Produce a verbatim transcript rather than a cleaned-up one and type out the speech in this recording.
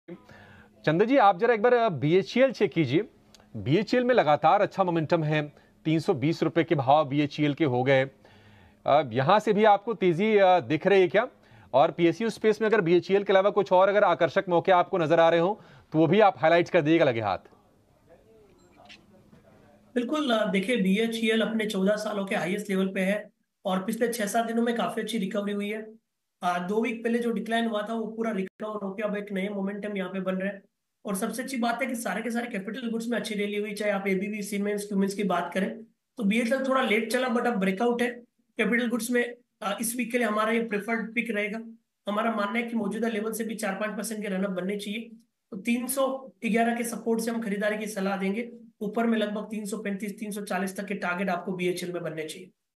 चंदन जी, आप जरा एक बार बीएचईएल चेक कीजिए। बीएचईएल में लगातार अच्छा मोमेंटम है। तीन सौ बीस रुपए के भाव बीएचईएल के हो गए। यहां से भी आपको तेजी अ, दिख रही है क्या? और पीएसयू स्पेस में अगर बीएचईएल के अलावा कुछ और अगर आकर्षक मौके आपको नजर आ रहे हो तो वो भी आप हाईलाइट कर दीजिएगा लगे हाथ। बिल्कुल। अ, देखिए, बीएचईएल अपने चौदह सालों के हाईएस्ट लेवल पे है और पिछले छह सात दिनों में काफी अच्छी रिकवरी हुई है। अ, दो वीक पहले जो डिक्लाइन हुआ था वो पूरा रिकवर होकर अब एक नए मोमेंटम यहाँ पे बन रहे हैं। और सबसे अच्छी बात है कि सारे के सारे कैपिटल गुड्स में अच्छी रैली हुई, चाहे आप एबीबी, सीमेंस, क्यूमेंस की बात करें। तो बीएचईएल थोड़ा लेट चला बट अब ब्रेकआउट है कैपिटल गुड्स में। अ, इस वीक के लिए हमारा ये प्रेफर्ड पिक रहेगा। हमारा मानना है कि मौजूदा लेवल से भी चार पांच परसेंट के रनअप बनने चाहिए। तो तीन सौ ग्यारह के सपोर्ट से हम खरीदारी की सलाह देंगे। ऊपर में लगभग तीन सौ पैंतीस तीन सौ चालीस तक के टारगेट आपको बीएचएल में बनने चाहिए।